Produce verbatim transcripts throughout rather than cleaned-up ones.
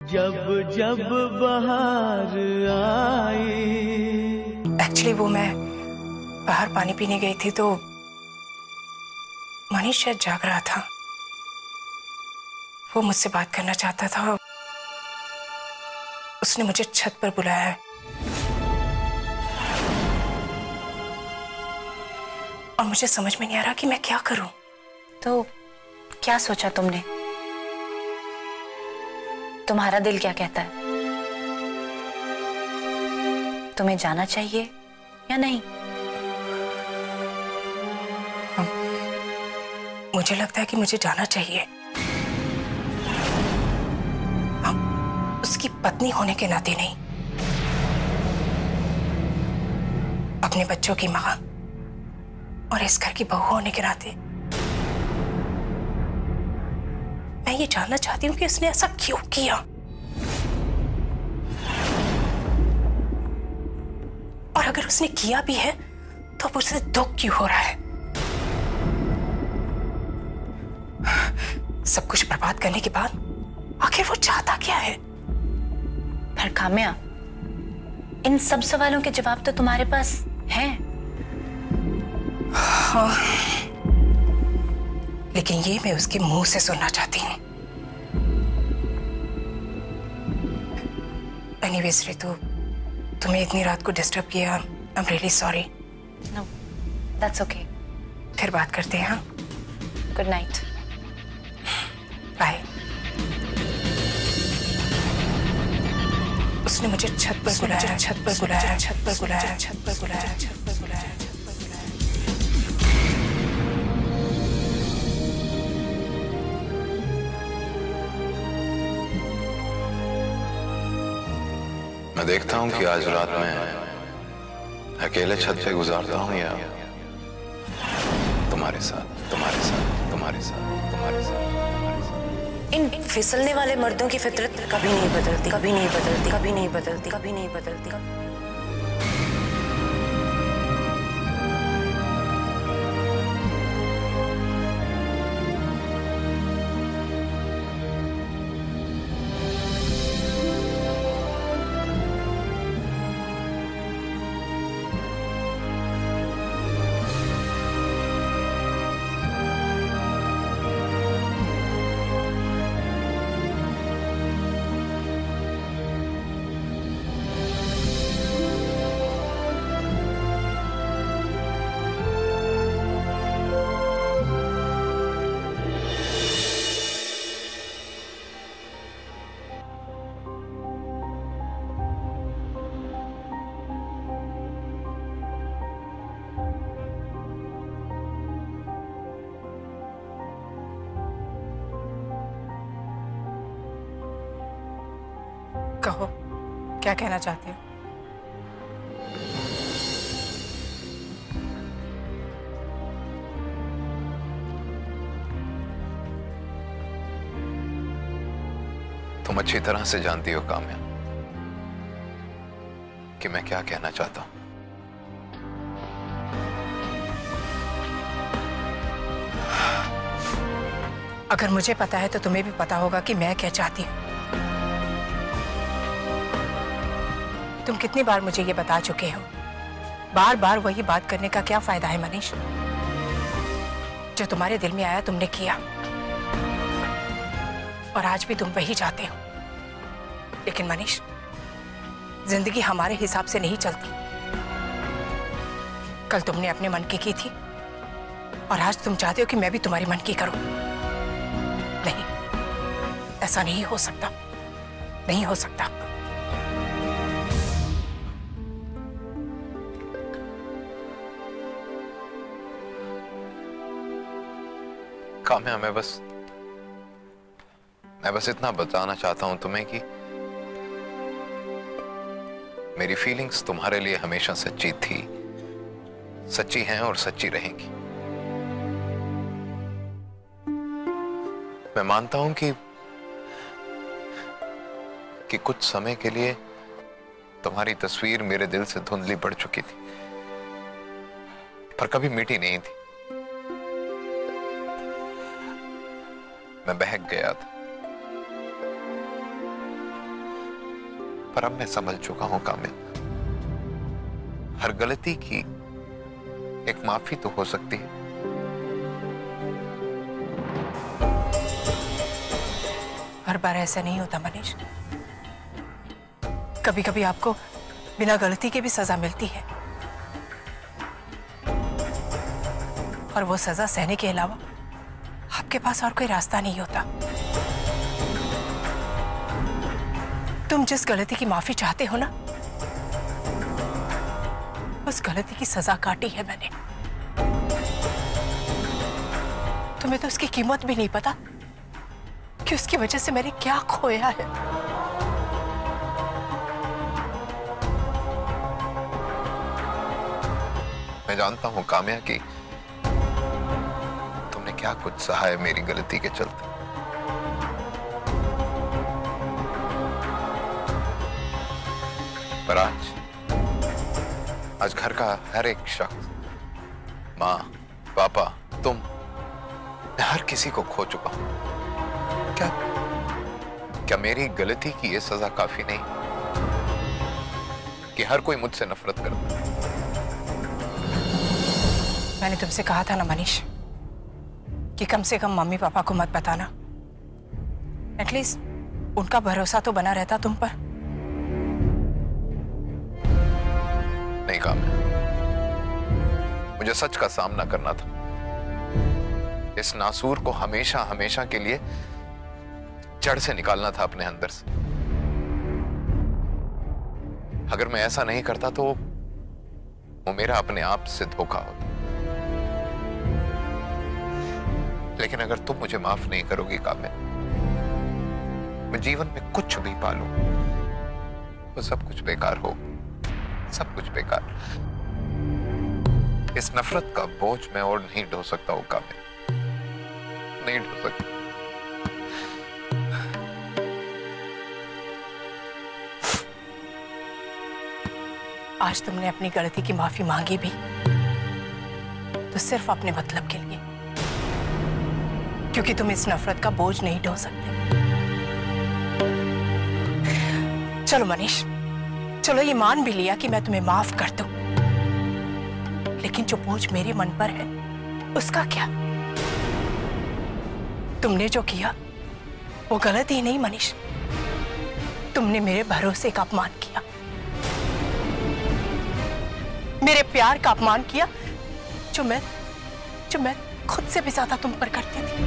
जब जब बहार आई। एक्चुअली वो मैं बाहर पानी पीने गई थी तो मनीष शायद जाग रहा था। वो मुझसे बात करना चाहता था। उसने मुझे छत पर बुलाया है और मुझे समझ में नहीं आ रहा कि मैं क्या करूं। तो क्या सोचा तुमने? तुम्हारा दिल क्या कहता है? तुम्हें जाना चाहिए या नहीं? मुझे लगता है कि मुझे जाना चाहिए। हम उसकी पत्नी होने के नाते नहीं, अपने बच्चों की मां और इस घर की बहू होने के नाते मैं ये जानना चाहती हूँ कि उसने ऐसा क्यों किया और अगर उसने किया भी है तो उसे दुख क्यों हो रहा है। सब कुछ बर्बाद करने के बाद आखिर वो चाहता क्या है? पर काम्या, इन सब सवालों के जवाब तो तुम्हारे पास हैं। हाँ, लेकिन ये मैं उसके मुंह से सुनना चाहती हूँ। एनीवेज रितु, तुम्हें इतनी रात को डिस्टर्ब किया, I am really sorry. No, that's okay. फिर बात करते हैं। हाँ, गुड नाइट। बाय। उसने मुझे छत पर बुलाया, छत पर बुलाया, छत पर बुलाया, छत पर बुलाया, छत पर बुलाया, छत पर बुलाया। मैं देखता हूँ कि आज रात में अकेले छत पे गुजारता हूँ या तुम्हारे साथ, तुम्हारे साथ, तुम्हारे साथ, तुम्हारे साथ, तुम्हारे साथ। इन फिसलने वाले मर्दों की फितरत कभी नहीं बदलती, कभी नहीं बदलती, कभी नहीं बदलती, कभी नहीं बदलती। कहो, क्या कहना चाहते हो? तुम अच्छी तरह से जानती हो काम्या कि मैं क्या कहना चाहता हूं। अगर मुझे पता है तो तुम्हें भी पता होगा कि मैं क्या चाहती हूँ। तुम कितनी बार मुझे ये बता चुके हो। बार बार वही बात करने का क्या फायदा है मनीष? जो तुम्हारे दिल में आया तुमने किया और आज भी तुम वही चाहते हो। लेकिन मनीष, जिंदगी हमारे हिसाब से नहीं चलती। कल तुमने अपने मन की की थी और आज तुम चाहते हो कि मैं भी तुम्हारे मन की करूं। नहीं, ऐसा नहीं हो सकता, नहीं हो सकता। काम्या, मैं बस मैं बस इतना बताना चाहता हूं तुम्हें कि मेरी फीलिंग्स तुम्हारे लिए हमेशा सच्ची थी, सच्ची हैं और सच्ची रहेंगी। मैं मानता हूं कि कि कुछ समय के लिए तुम्हारी तस्वीर मेरे दिल से धुंधली पड़ चुकी थी, पर कभी मिटी नहीं थी। मैं बहक गया था, पर अब मैं समझ चुका हूं काम्या, हर गलती की एक माफी तो हो सकती है। हर बार ऐसा नहीं होता मनीष। कभी कभी आपको बिना गलती के भी सजा मिलती है, और वो सजा सहने के अलावा आपके पास और कोई रास्ता नहीं होता। तुम जिस गलती की माफी चाहते हो ना, उस गलती की सजा काटी है मैंने। तुम्हें तो उसकी कीमत भी नहीं पता कि उसकी वजह से मैंने क्या खोया है। मैं जानता हूं काम्या कि तुमने क्या कुछ सहा है मेरी गलती के चलते, पर आज आज घर का हर एक शख्स, माँ, पापा, तुम, मैं हर किसी को खो चुका हूं। क्या क्या मेरी गलती की यह सजा काफी नहीं कि हर कोई मुझसे नफरत करता है? मैंने तुमसे कहा था ना मनीष कि कम से कम मम्मी पापा को मत बताना। एटलीस्ट उनका भरोसा तो बना रहता तुम पर। नहीं काम, मुझे सच का सामना करना था। इस नासूर को हमेशा हमेशा के लिए जड़ से निकालना था अपने अंदर से। अगर मैं ऐसा नहीं करता तो वो मेरा अपने आप से धोखा होता। लेकिन अगर तुम मुझे माफ नहीं करोगी काम्या, मैं जीवन में कुछ भी पालूं वो सब कुछ बेकार हो, सब कुछ बेकार। इस नफरत का बोझ मैं और नहीं ढो सकता हूं काम्या, नहीं ढो सकता। आज तुमने अपनी गलती की माफी मांगी भी तो सिर्फ अपने मतलब के लिए, क्योंकि तुम इस नफरत का बोझ नहीं ढो सकते। चलो मनीष, चलो ये मान भी लिया कि मैं तुम्हें माफ कर दूं, लेकिन जो बोझ मेरे मन पर है उसका क्या? तुमने जो किया वो गलत ही नहीं मनीष, तुमने मेरे भरोसे का अपमान किया, मेरे प्यार का अपमान किया, जो मैं जो मैं खुद से भी ज्यादा तुम पर करती थी।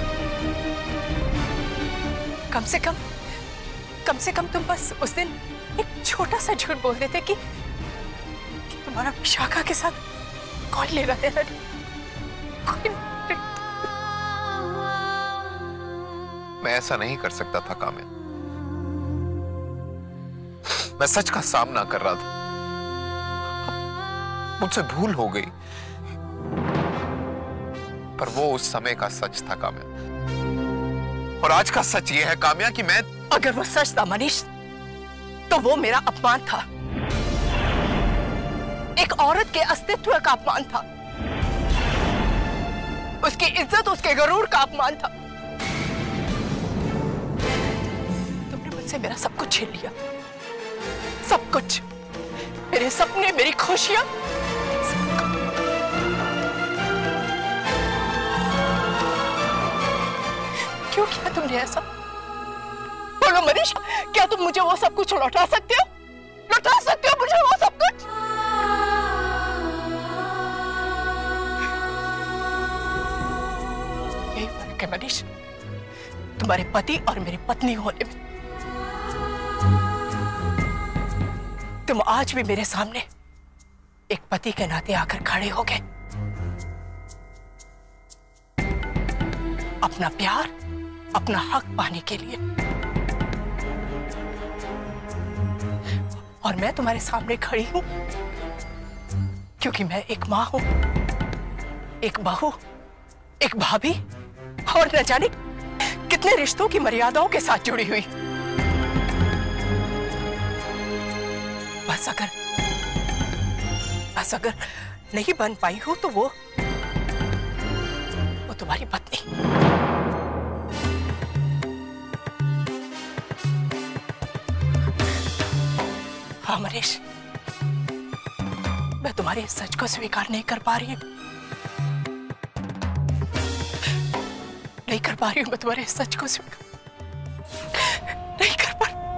कम से कम कम से कम तुम बस उस दिन एक छोटा सा झूठ बोल देते कि, कि तुम्हारा विशाखा के साथ कोई लेना देना नहीं, कोई नहीं। मैं ऐसा नहीं कर सकता था काम्या, मैं सच का सामना कर रहा था, मुझसे भूल हो गई, पर वो उस समय का सच था काम्या। और आज का सच ये है काम्या कि मैं, अगर वो सच था मनीष तो वो मेरा अपमान था, एक औरत के अस्तित्व का अपमान था, उसकी इज्जत, उसके गरूर का अपमान था। तुमने मुझसे मेरा सब कुछ छीन लिया, सब कुछ, मेरे सपने, मेरी खुशियां। क्यों किया तुमने ऐसा? बोलो मनीष, क्या तुम मुझे वो सब कुछ लौटा सकते हो? लौटा सकते हो मुझे वो सब कुछ? यही फर्क है मनीष, तुम्हारे पति और मेरी पत्नी होने में। तुम आज भी मेरे सामने एक पति के नाते आकर खड़े हो गए, अपना प्यार, अपना हक पाने के लिए। और मैं तुम्हारे सामने खड़ी हूं क्योंकि मैं एक मां हूं, एक बहू, एक भाभी, और न जाने कितने रिश्तों की मर्यादाओं के साथ जुड़ी हुई। बस अगर बस अगर नहीं बन पाई हो तो वो वो तुम्हारी पत्नी। हाँ मनीष, मैं तुम्हारे इस सच को स्वीकार नहीं कर पा रही हूँ। नहीं कर पा रही हूँ मैं तुम्हारे इस सच को स्वीकार नहीं कर पा रही।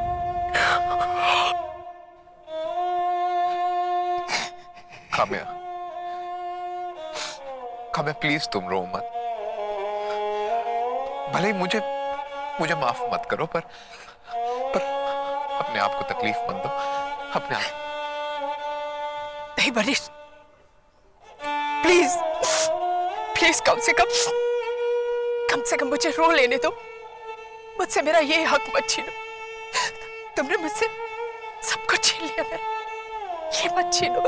काम्या, काम्या प्लीज तुम रो मत। भले ही मुझे मुझे माफ मत करो, पर पर अपने आप को तकलीफ मत दो। अपने आप नहीं मनीष, प्लीज प्लीज कम से कम कम से कम मुझे रो लेने दो। मुझसे मेरा ये हक मत छीनो। तुमने मुझसे सब कुछ छीन लिया, मेरा ये मत छीनो।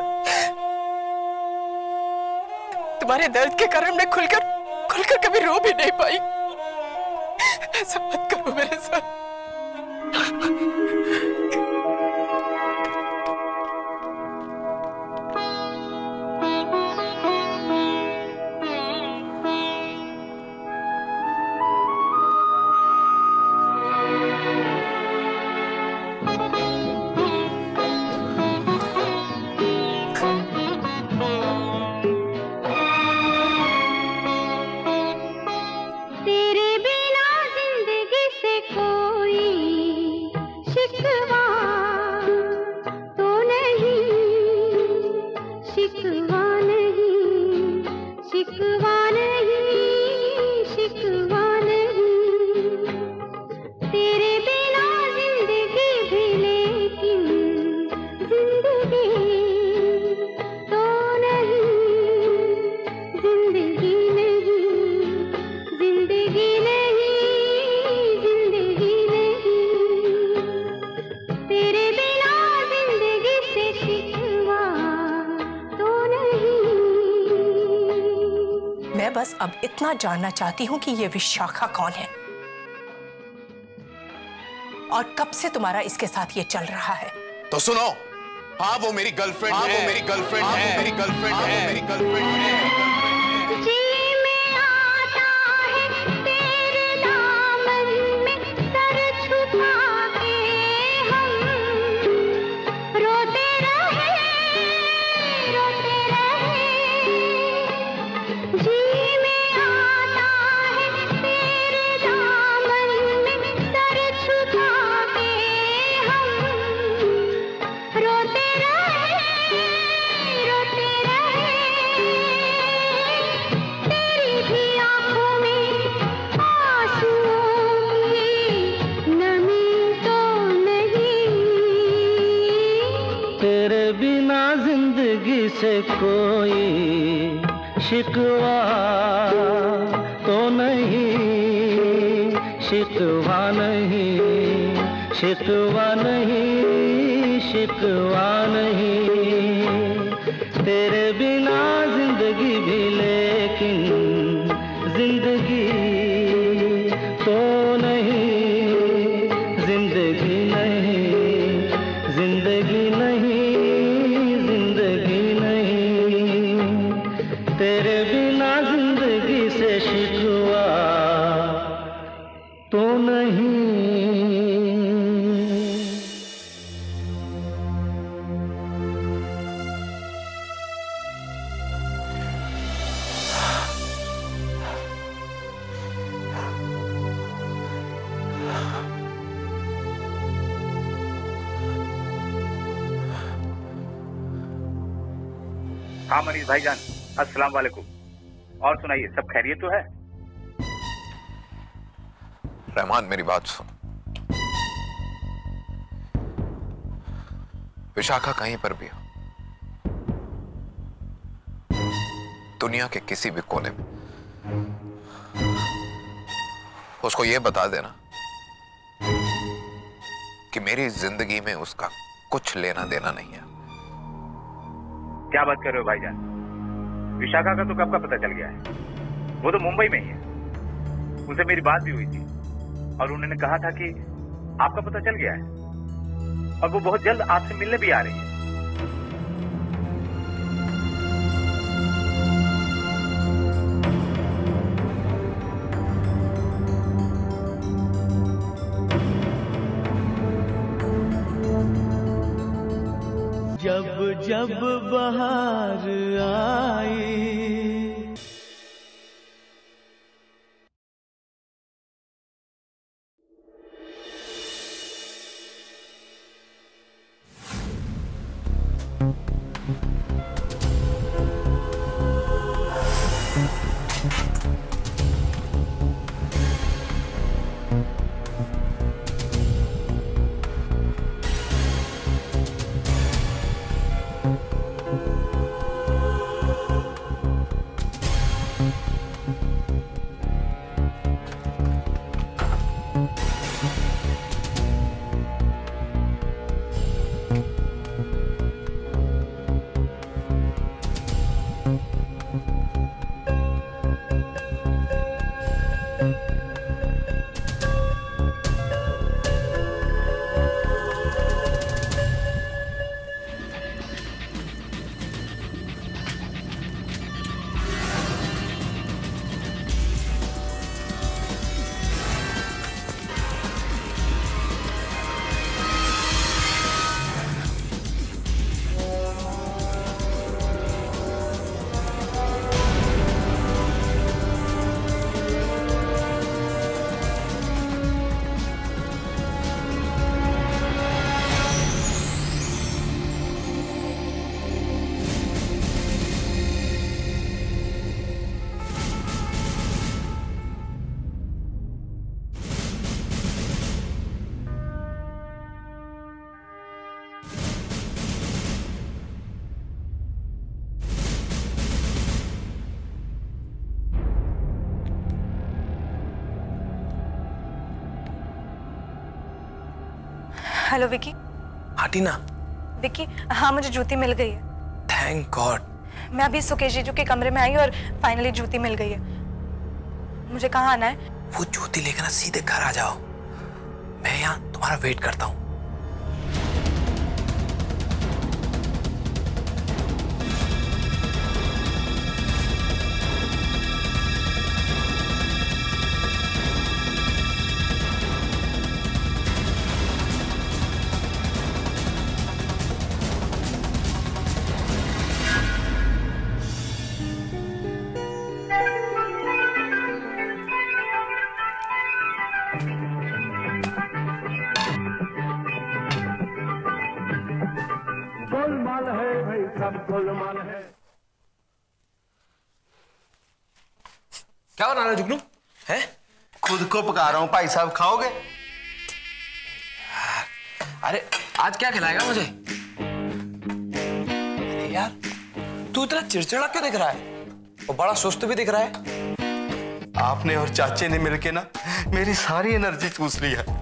तुम्हारे दर्द के कारण मैं खुलकर खुलकर कभी रो भी नहीं पाई। ऐसा मत करो मेरे साथ। मैं बस अब इतना जानना चाहती हूँ कि ये विशाखा कौन है और कब से तुम्हारा इसके साथ ये चल रहा है। तो सुनो, हाँ वो मेरी गर्लफ्रेंड है, वो मेरी गर्लफ्रेंड है, वो मेरी गर्लफ्रेंड है, वो मेरी गर्लफ्रेंड है। तेरे बिना जिंदगी से कोई शिकवा तो नहीं, शिकवा नहीं, शिकवा नहीं, शिकवा नहीं। तेरे बिना जिंदगी भी लेकिन जिंदगी तो नहीं, जिंदगी नहीं, जिंदगी नहीं, जिंदगी नहीं। तेरे बिना जिंदगी से शिकवा तो नहीं। हाँ मनीष भाईजान, अस्सलाम वालेकुम। और सुनाइए, सब खैरियत तो है? रहमान मेरी बात सुन। विशाखा कहीं पर भी हो, दुनिया के किसी भी कोने में, उसको यह बता देना कि मेरी जिंदगी में उसका कुछ लेना देना नहीं है। क्या बात कर रहे हो भाईजान? विशाखा का तो कब का पता चल गया है। वो तो मुंबई में ही है। उनसे मेरी बात भी हुई थी और उन्होंने कहा था कि आपका पता चल गया है और वो बहुत जल्द आपसे मिलने भी आ रही है। जब बहार आई। हेलो विकी। हाँ टीना। विकी, हाँ मुझे जूती मिल गई है। Thank God. मैं अभी सुकेश जीजू के कमरे में आई और फाइनली जूती मिल गई है। मुझे कहाँ आना है? वो जूती लेकर ना सीधे घर आ जाओ, मैं यहाँ तुम्हारा वेट करता हूँ। गोलमाल है भाई, सब गोलमाल है। क्या बना रहा है जुगनू? है? खुद को पका रहा हूँ भाई साहब, खाओगे? अरे आज क्या खिलाएगा मुझे? अरे यार तू इतना चिड़चिड़ा क्यों दिख रहा है? वो बड़ा सुस्त भी दिख रहा है। आपने और चाचे ने मिलके ना मेरी सारी एनर्जी चूस ली है।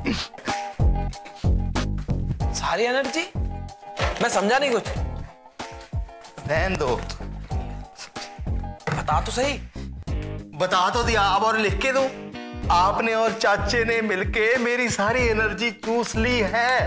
सारी एनर्जी? मैं समझा नहीं कुछ। रहने दो। बता तो सही। बता तो दिया, अब और लिख के दो। आपने और चाचे ने मिलके मेरी सारी एनर्जी चूस ली है।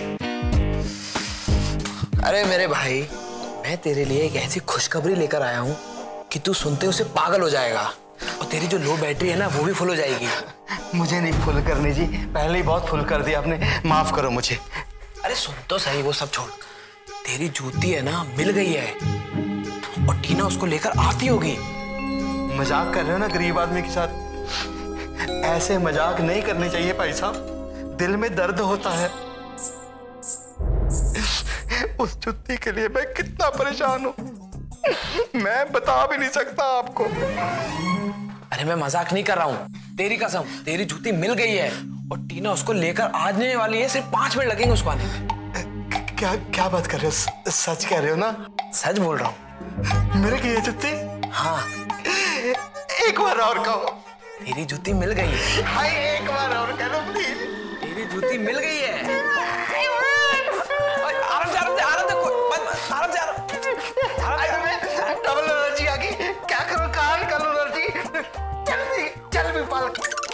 अरे मेरे भाई, मैं तेरे लिए एक ऐसी खुशखबरी लेकर आया हूं कि तू सुनते उसे पागल हो जाएगा और तेरी जो लो बैटरी है ना वो भी फुल हो जाएगी। मुझे नहीं फुल करनी जी, पहले ही बहुत फुल कर दिया आपने, माफ करो मुझे। अरे सुन तो सही, वो सब छोड़। तेरी जूती है ना मिल गई है और टीना उसको लेकर आती होगी। मजाक कर रहे हो ना गरीब आदमी के साथ? ऐसे मजाक नहीं करने चाहिए भाई साहब, दिल में दर्द होता है। उस जुत्ती के लिए मैं कितना परेशान हूं, मैं बता भी नहीं सकता आपको। अरे मैं मजाक नहीं कर रहा हूं, तेरी कसम, तेरी जूती मिल गई है और टीना उसको लेकर आने वाली है। सिर्फ पांच मिनट लगेंगे उसको आने में। क्या क्या बात कर रहे हो? सच कह रहे हो ना? सच बोल रहा हूँ। मिल गई है जूती? हाँ। एक बार और कहो। तेरी जूती मिल गई है। हाय, एक बार और करो प्लीज। तेरी जूती मिल गई है। आराम से, आराम से, आराम से, आराम से, आराम से। डबल एनर्जी आ गई, क्या करूं? कहाँ निकालूं एनर्जी? जल्दी चल भी पाल।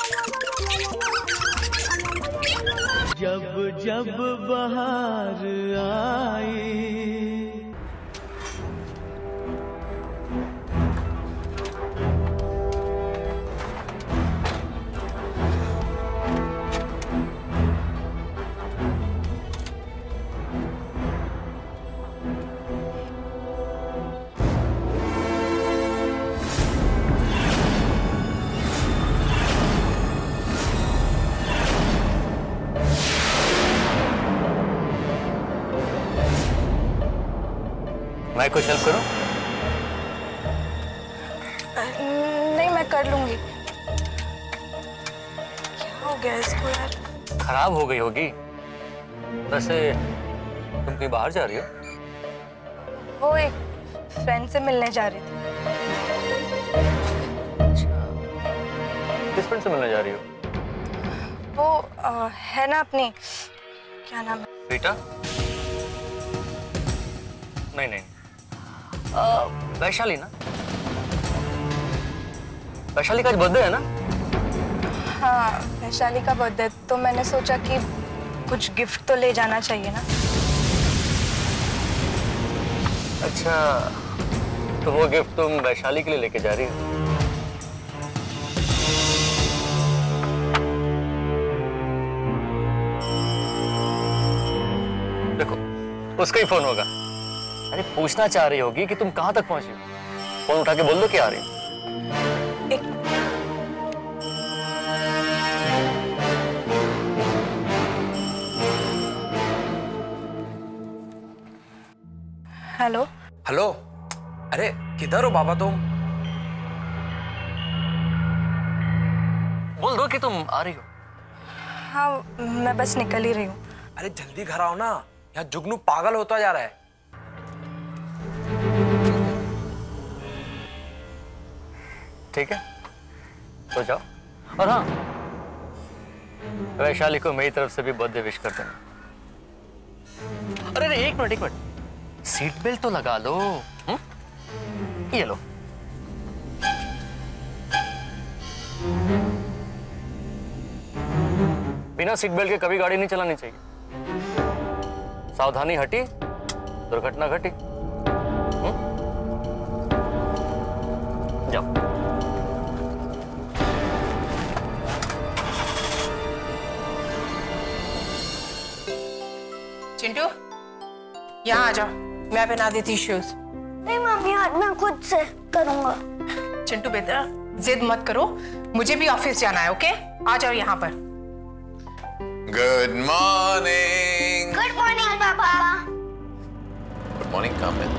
जब जब बहार आई। कुछ हेल्प करूं? नहीं, मैं कर लूंगी। क्या हो गया इसको यार? खराब हो गई होगी। वैसे तुम कहीं बाहर जा रही हो? वो एक फ्रेंड से मिलने जा रही थी। किस फ्रेंड से मिलने जा रही हो? वो आ, है ना अपनी, क्या नाम है? रीटा? नहीं नहीं, आ, वैशाली ना? वैशाली का आज बर्थडे है ना? हाँ, वैशाली का बर्थडे, तो मैंने सोचा कि कुछ गिफ्ट तो ले जाना चाहिए ना। अच्छा, तो वो गिफ्ट तुम वैशाली के लिए लेके जा रही हो? देखो, उसका ही फोन होगा। अरे पूछना चाह रही होगी कि तुम कहां तक पहुंची हो। फोन उठा के बोल दो कि आ रही हो। एक हेलो हेलो, अरे किधर हो बाबा तुम? बोल दो कि तुम आ रही हो। हाँ, मैं बस निकल ही रही हूँ। अरे जल्दी घर आओ ना, यहाँ जुगनू पागल होता जा रहा है। ठीक है, तो जाओ। और हाँ, वैशाली को मेरी तरफ से भी बर्थडे विश कर देना। अरे एक मिनट एक मिनट, सीट बेल्ट तो लगा लो। हुँ? ये लो। बिना सीट बेल्ट के कभी गाड़ी नहीं चलानी चाहिए। सावधानी हटी, दुर्घटना घटी। हुँ? जाओ। चिंटू, यहाँ आ जाओ, मैं पहना देती शूज। नहीं मम्मी, आज मैं खुद से करूंगा। चिंटू बेटा, जिद मत करो, मुझे भी ऑफिस जाना है। ओके, आ जाओ यहाँ पर। Good morning. गुड मॉर्निंग पापा। Good morning Kamil.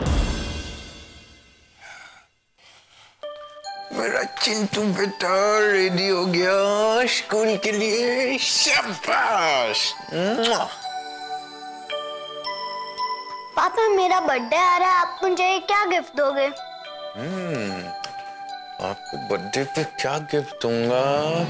मेरा चिंटू बेटा रेडी हो गया स्कूल के लिए। शाबाश। पापा, मेरा बर्थडे आ रहा है, आप मुझे क्या गिफ्ट दोगे? हम्म, आपको बर्थडे पे क्या गिफ्ट दूंगा?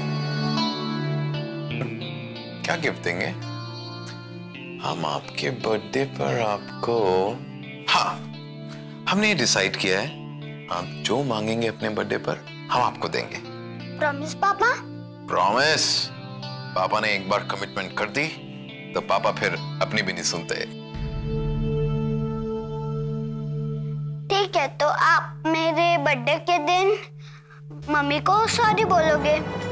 क्या गिफ्ट देंगे? हम आपके बर्थडे पर आपको, हाँ, हमने ये डिसाइड किया है, आप जो मांगेंगे अपने बर्थडे पर हम आपको देंगे। प्रॉमिस पापा? प्रॉमिस। पापा ने एक बार कमिटमेंट कर दी तो पापा फिर अपनी भी नहीं सुनते। ठीक है, तो आप मेरे बर्थडे के दिन मम्मी को सॉरी बोलोगे?